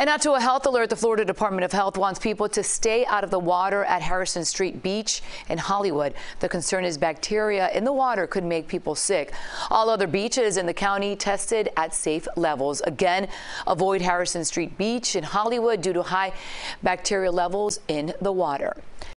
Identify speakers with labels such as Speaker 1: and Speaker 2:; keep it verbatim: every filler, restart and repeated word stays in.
Speaker 1: And now to a health alert. The Florida Department of Health wants people to stay out of the water at Harrison Street Beach in Hollywood. The concern is bacteria in the water could make people sick. All other beaches in the county tested at safe levels. Again, avoid Harrison Street Beach in Hollywood due to high bacteria levels in the water.